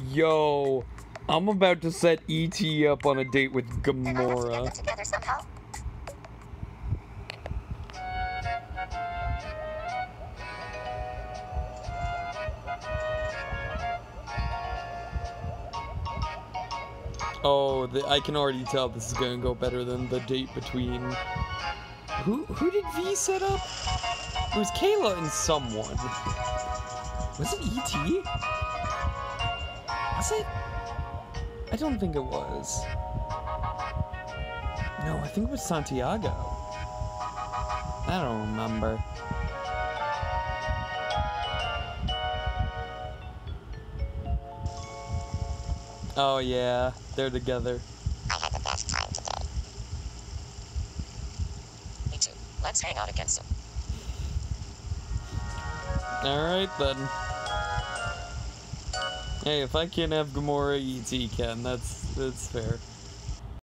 Yo, I'm about to set E.T. up on a date with Gamora. Oh, I can already tell this is gonna go better than the date between... Who did V set up? It was Kayla and someone. Was it E.T.? Was it? I don't think it was. No, I think it was Santiago. I don't remember. Oh yeah, they're together. I had the best time today. Me too. Let's hang out again soon. Alright then. Hey, if I can't have Gamora, E.T. can. That's fair.